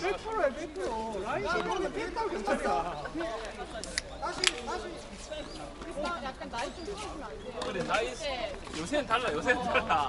100%야 100%. 라인 시간은 100% 괜찮아. 다시. 약간 나이 좀 보시면 안 돼요. 그래 나이 요새는 달라. 요새는 달라.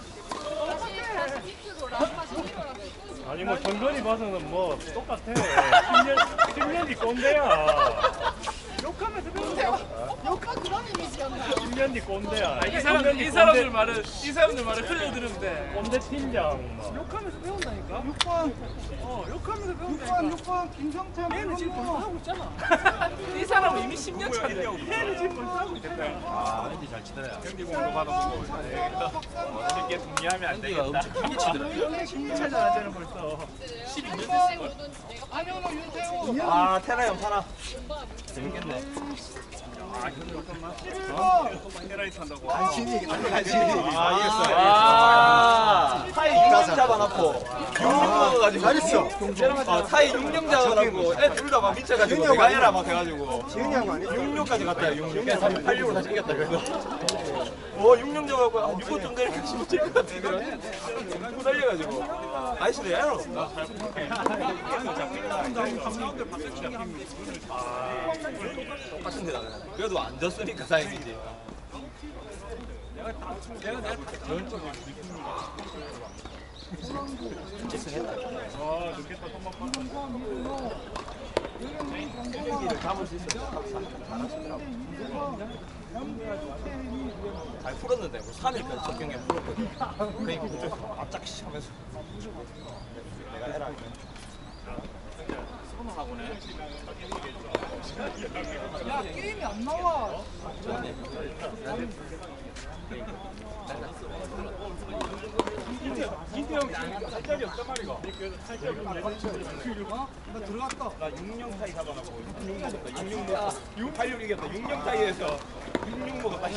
아니 뭐 정근이 봐서는 뭐 똑같아. 10년 뒤 꼰대야. 욕하면서 배운대요. 욕한 그런 이미지였나? 10년 뒤 꼰대야. 이 사람들 말을 흘려들으면 돼. 꼰대 팀장. 막. 욕하면서 배운다니까. 6번. 욕하면서 배운다니까. 6번 김성태. 얘는 지금 벌써 하고 있잖아. 이 사람은 이미 10년 차인데. 얘는 지금 벌써 하고 있겠다. 아, 앤디 잘 치더라. 경기공도 받아보고 이렇게 분리하면 안 되겠다. 엄청 크게 치더라. 이런데 10년 차잖아 벌써. 12년 됐을 걸. 안현호 윤태호. 아, 테라 형 타나. 재밌겠네. 아 근데 잠깐만. 11번. 헤라이트 한다고. 간신히. 아 이겼어. 아. 타이 6령 잡아놓고 6령 먹어가지고. 잘했어. 타이 6령 잡아놓고 애 둘 다 막 미쳐가지고 내가 해라 막 해가지고. 지은이하고 아니야? 6령까지 갔다 6령. 그래서 8령으로 다시 이겼다 그래서. 6령 잡아갖고 아 6호 좀 내리고 싶을 것 같아. 그래. 달려가지고. 아이씨도 야로 없다. 똑같은 데다 그래도 안 졌으니까 다행이지. 와 좋겠다 손만 봤어. 경기를 잡을 수 있었어. 잘 풀었는데 뭐 3일까지 첫 경기에 풀었거든. 그러니까 그쪽 앞짝시 하면서 내가 해라. 야 게임이 안 나와. 김태형 살짝이 없단 말이가. 나 들어갔다. 나 6령 타이 잡아놓고 6령 먹었다. 6령 먹었다. 686 이겼다. 6령 타이에서 6령 먹었다.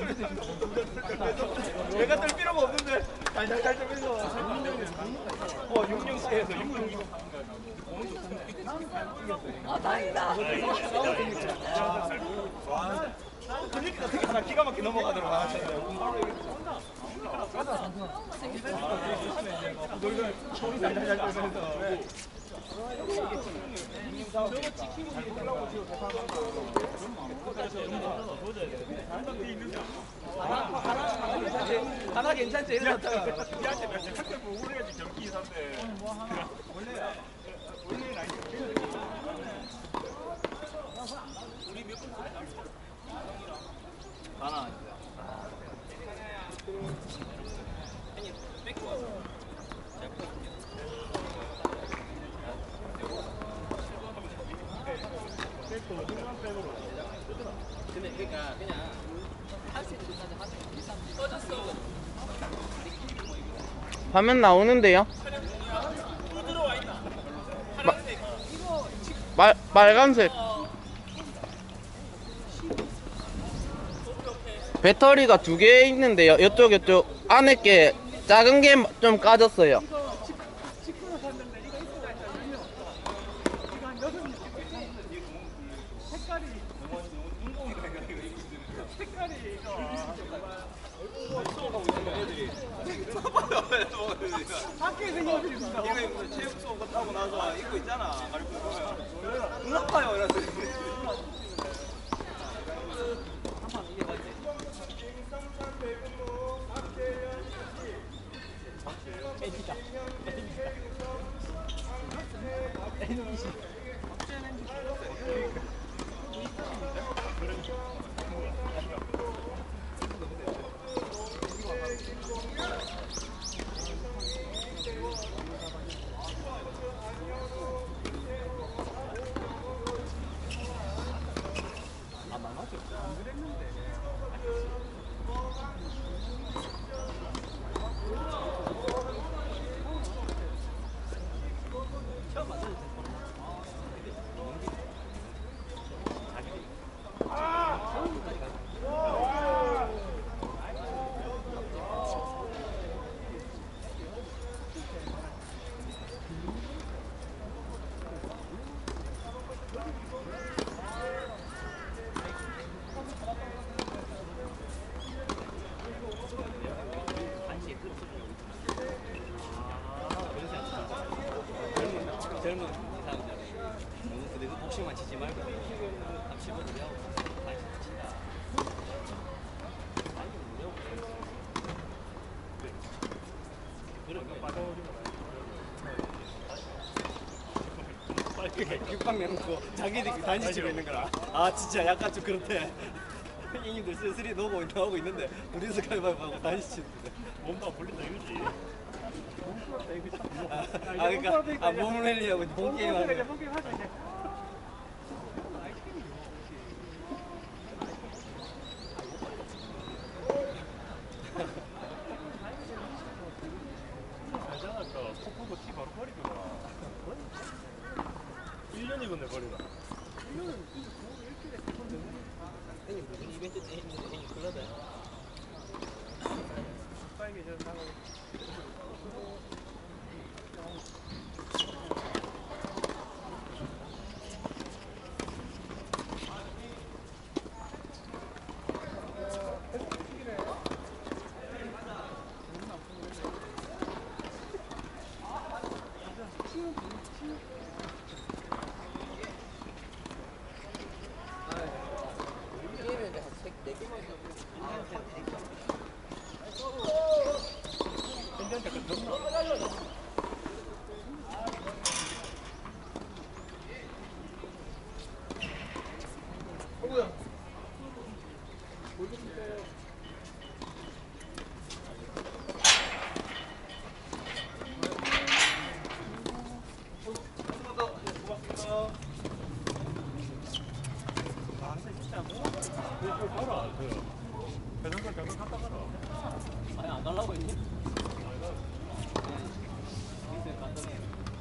내가 뜰 필요가 없는데 달달달 뜨면서 6령 타이에서 6령 이겼다. 아 다행이다. 그러니까 되게 하나 기가 막히게 넘어가더라고. 하나 괜찮지? 이러다가 우리한테 몇째 학교 보고 그래야지 경기 이사인데. 원래 라인. 하나. 근데 그러니까 그냥 할 수 있는 데까지 하세요. 꺼졌어. 화면 나오는데요? 빨간색. 배터리가 2개 있는데요. 이쪽 안에 게 작은 게 좀 까졌어요. 밖에 생겨버리고. 이거 체육 수업 하고 나서 입고 있잖아. 눈 아파요. 이랬더니. 젊은 사람들 너무 근데 그 복싱만 치지 말고 한 15분 하고 다시 친다. 육박 내놓고 자기들이 단지치고 있는 거라. 아 진짜 약간 좀 그렇대. 형님들 슬슬이 나오고 있는데 둘이서 가위바위보 하고 단지치는데 몸도 불린다 이거지. 그러니까 몸을 흘리려고 본 게임 하는 거. 잘잖았어. 폭포도 티 바로 버리더라. 1년이건 내버리나. 형님 무슨 이벤트 때 했는데 형님 그러다. 배당권 잠깐 갔다 가라. 아니 안 가려고 했니? 인생 간단해.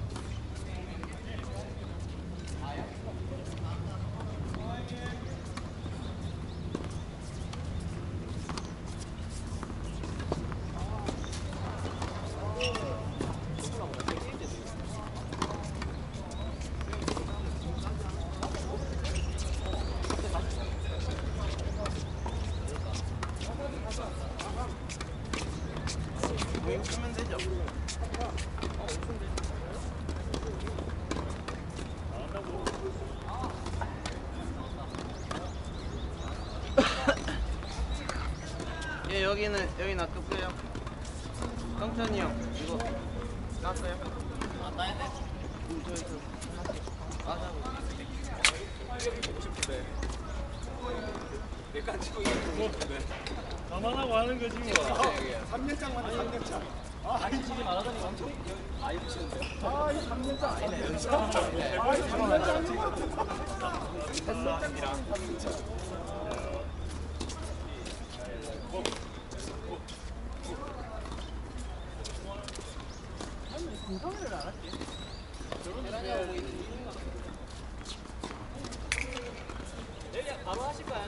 윙 쓰면 되죠. 예, 여기 놔둘게요. 성천이 형, 이거 놨어요? 아 따야 돼? 저 하나씩 보고 싶은데. 약간 치고 싶은데. 감안하고 하는 거지 뭐. 3년장 맞네 3년장. 다시 치지 말아더니 엄청 많이 붙이는데. 아 이거 3년장 아니네. 내일 바로 하실 거야?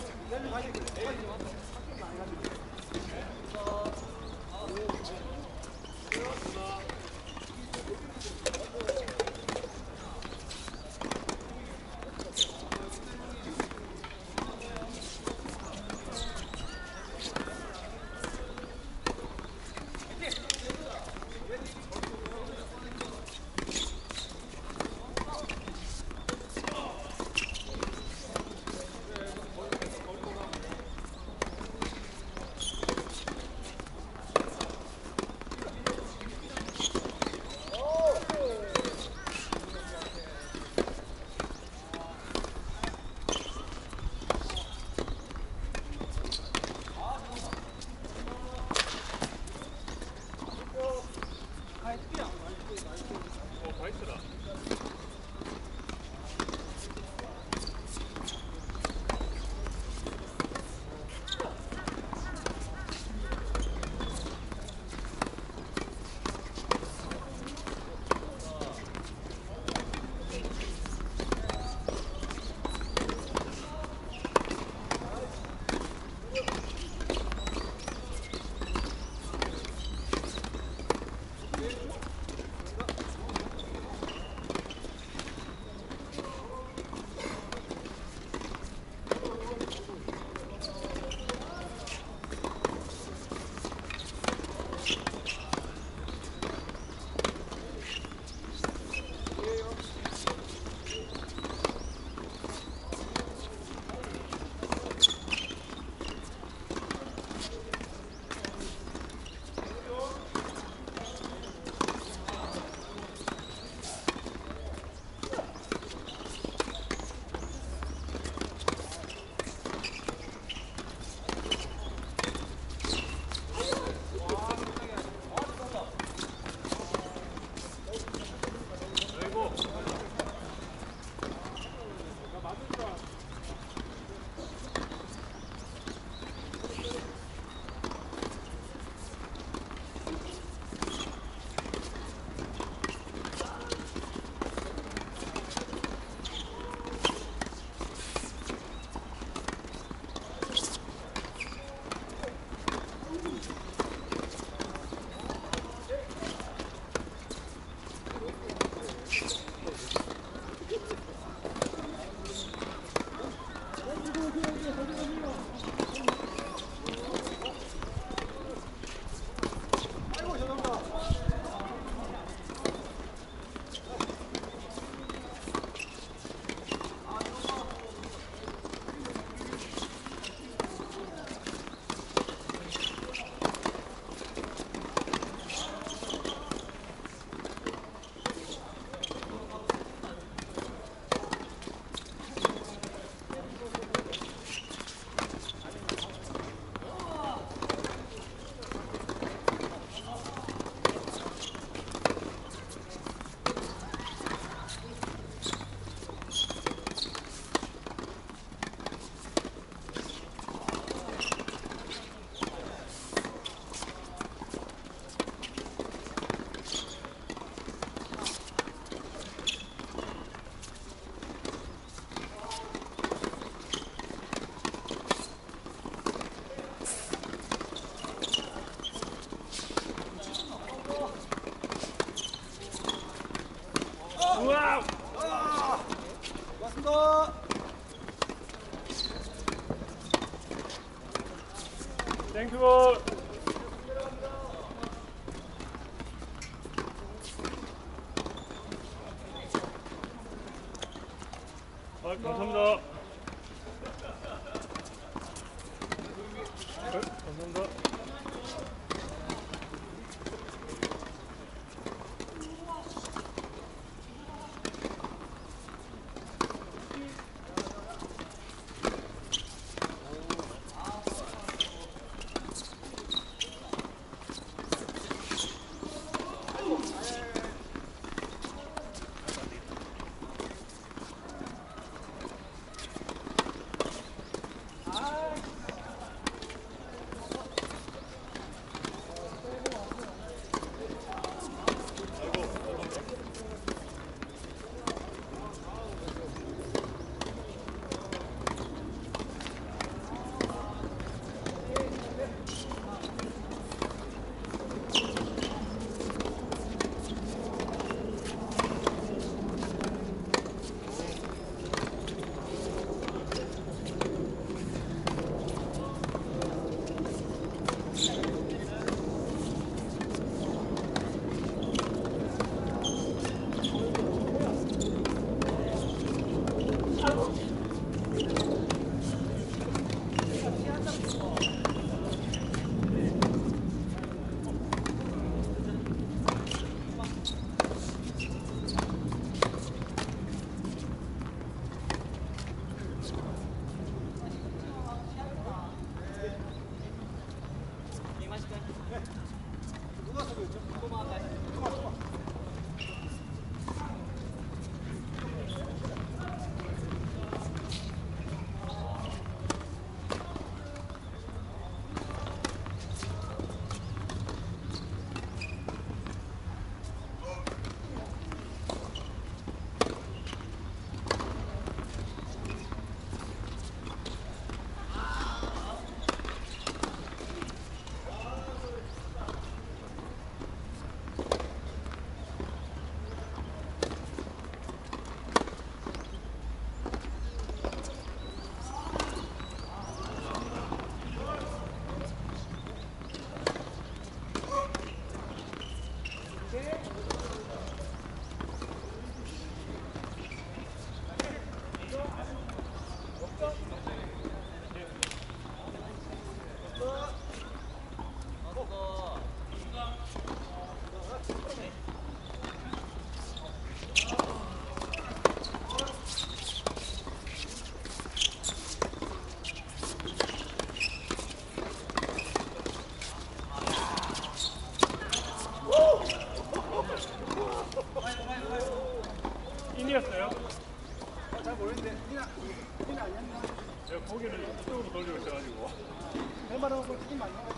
화이트라. 땡큐볼. 감사합니다. 감사합니다. 인이었어요? 잘 모르겠는데 니나 아니었나? 제가 고개를 이쪽으로 돌리고 있어가지고. 내 말하고 팀 아니야?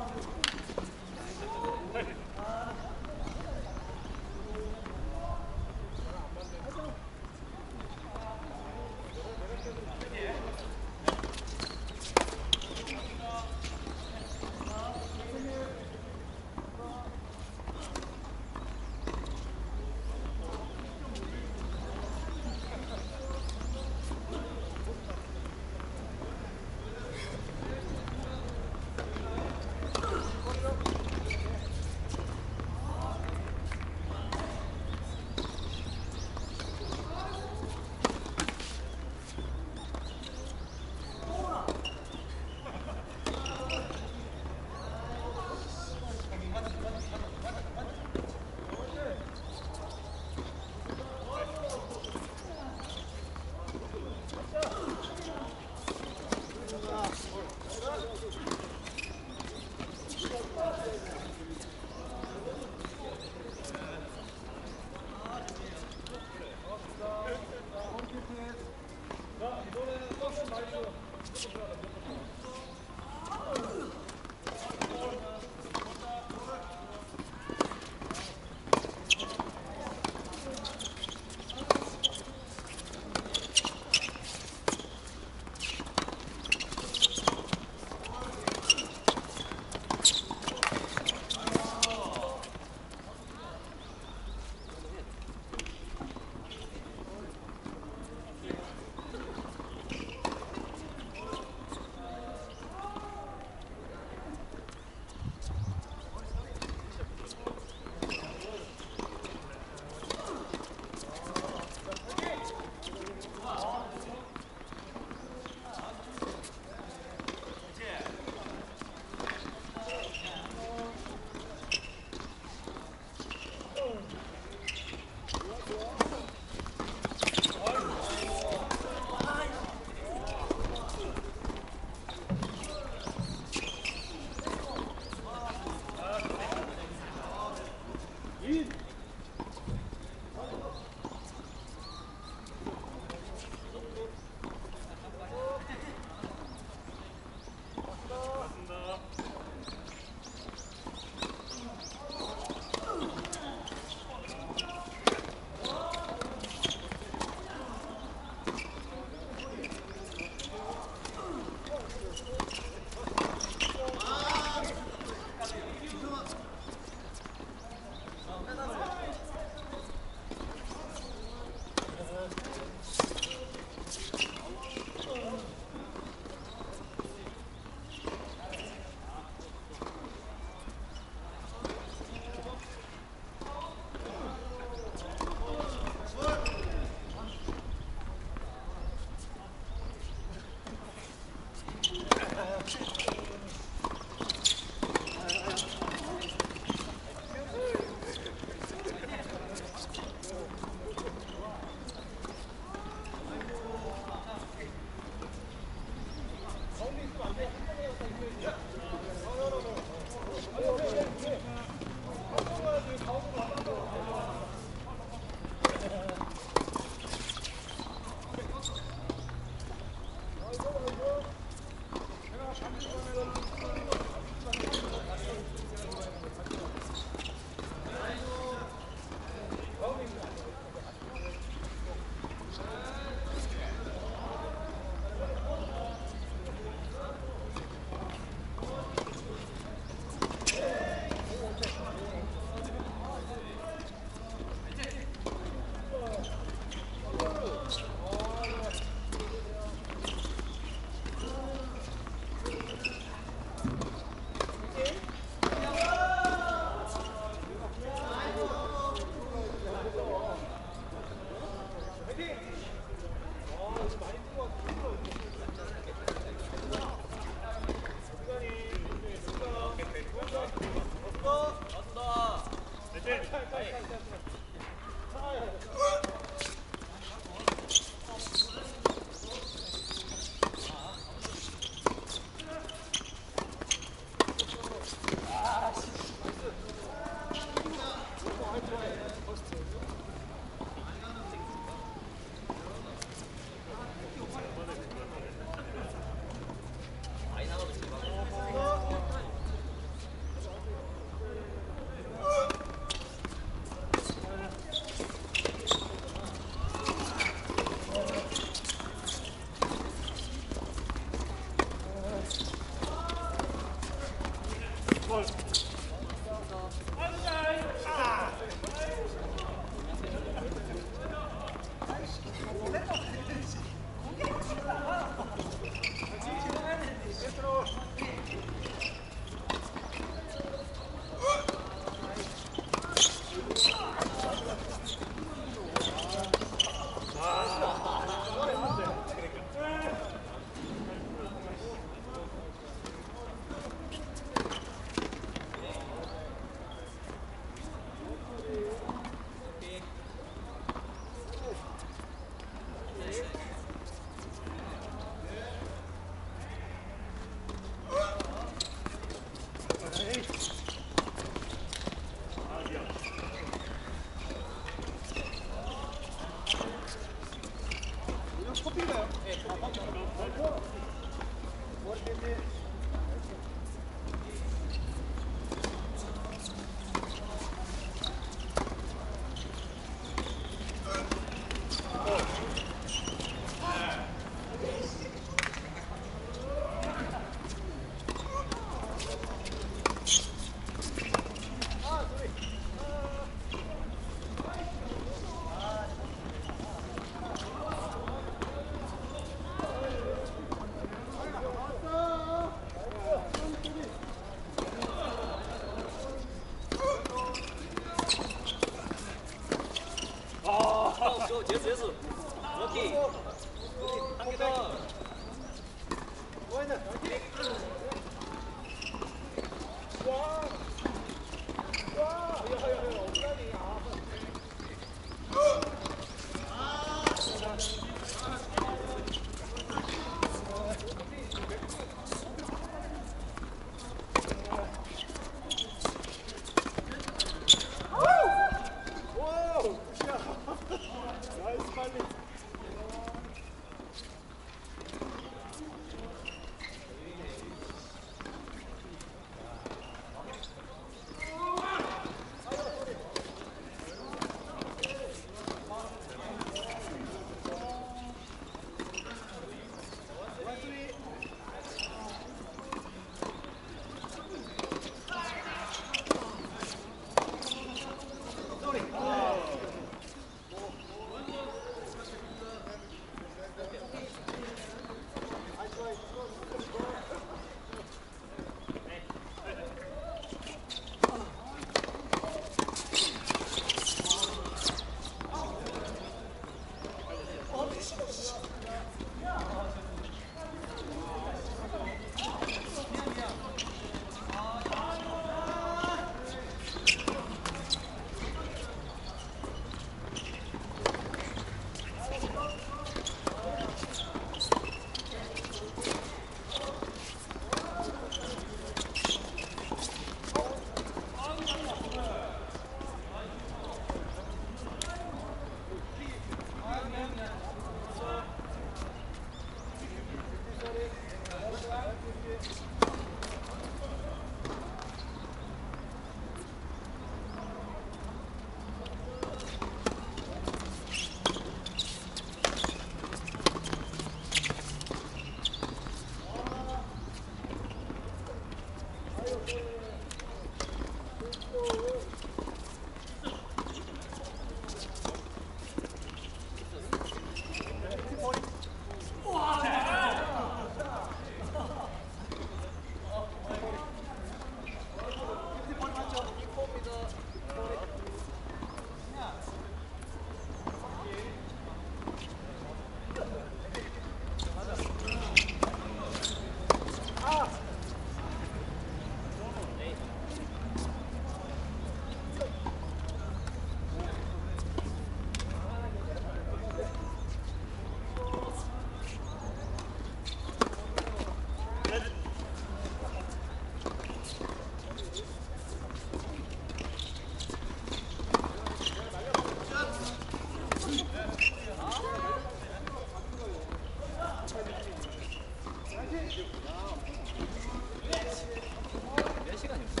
몇 시간이었어?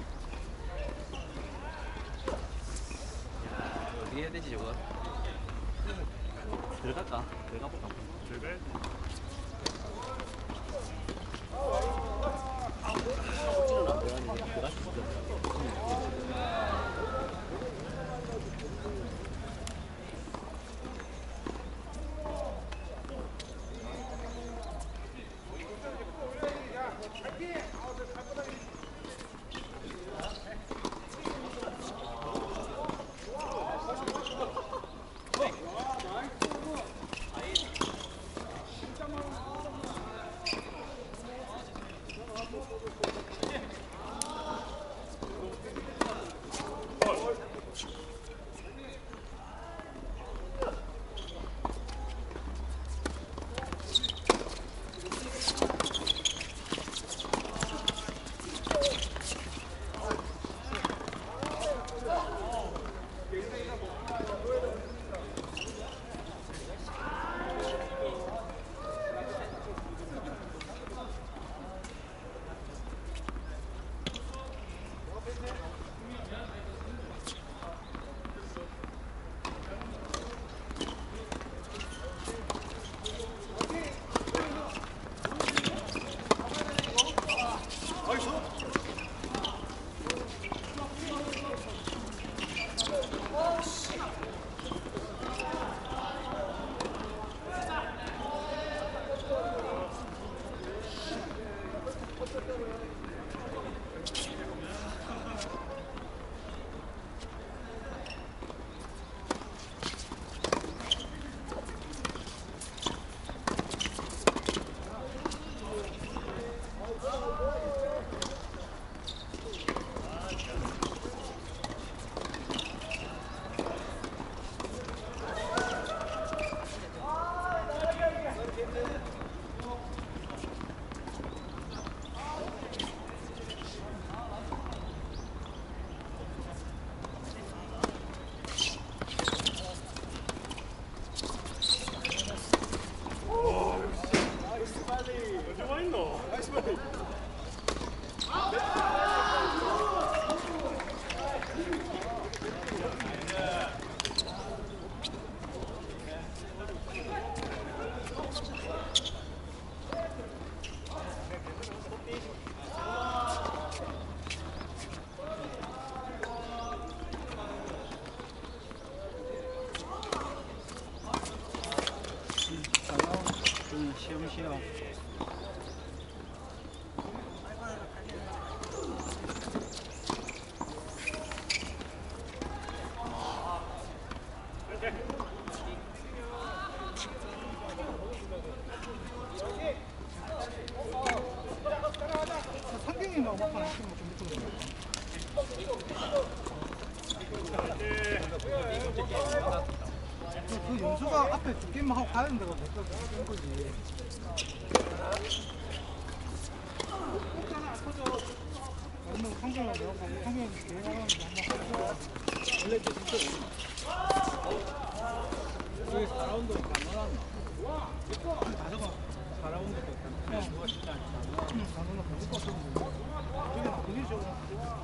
어떻게 해야 되지 저거? 들어갈까? 들어가 볼까? 들어갈 억지로는 안 들어가는데 들어갈 수 있어. 시험시험. 상경이만 막판 안 치면 좀 그 연수가 앞에 두 게임만 하고 가야 된다고 된 거지. 그러면 상경이가 내가 보고 상경이 대화하는데 한번 하고 원래 진짜 여기 4라운드 안 나왔나? 가져가 4라운드 그냥 누가 진짜 안 나왔나? 안 나왔나? 못 봤었는데 이게 나 그게 좀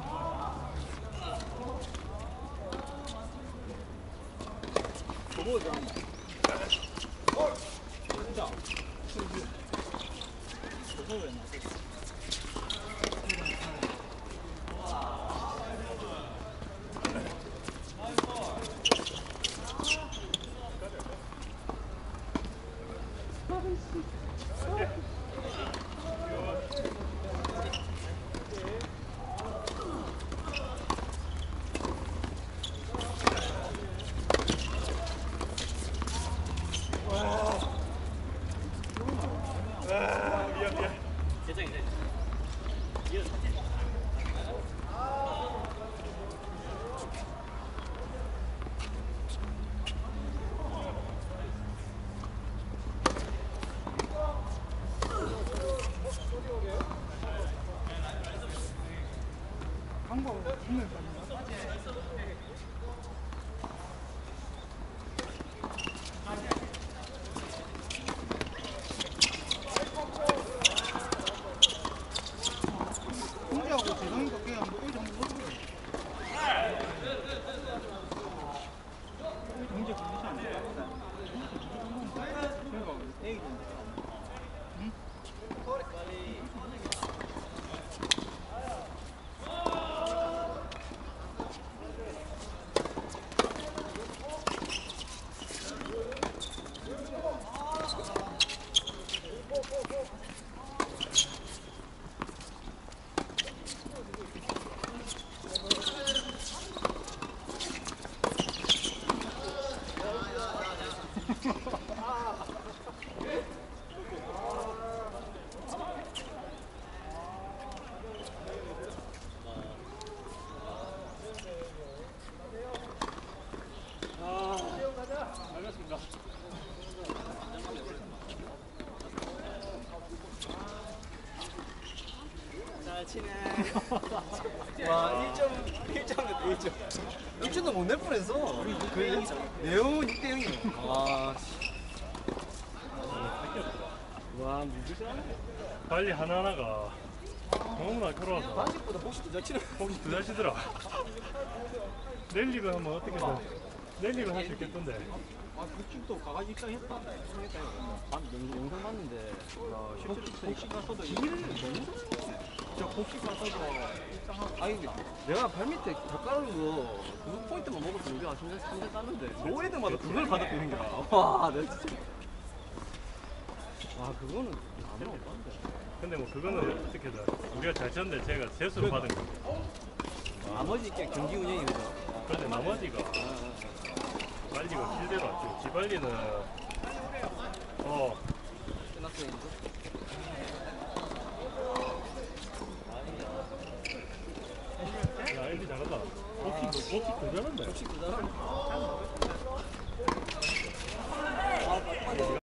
한국 분명 잘 치네. 와 1점이었다 1점. 1점도 못 낼 뻔했어. 그 내용은 6대 0이야. 와. 와 무지가. 빨리 하나하나가 너무나 걸어와서 반직보다 혹시 더 잘 치는. 혹시 두 자시더라. 랠리를 하면 어떻게든 랠리를 할 수 있겠던데. 아 그쪽도 가가지고 입장했다. 영상 봤는데. 혹시 가서도 길을 너무 저 혹시 가서도 입장하고. 아니 내가 발밑에 젓가락으로 그 포인트만 먹었으면 우리가 3대 땄는데 노래들마다 그걸 받았고 있는 거야. 와 내가 진짜. 와 그거는 아무나 못 봤는데. 근데 뭐 그거는 어떻게든 우리가 잘 쳤는데 제가 재수를 받은 거. 나머지 게 경기 운영이 그죠. 그런데 나머지가 빨리가 길대로 왔죠. 지발리는 끝났어요 이제. 야 엘리 잘한다. 복식 더 잘한다. 혹시 그 사람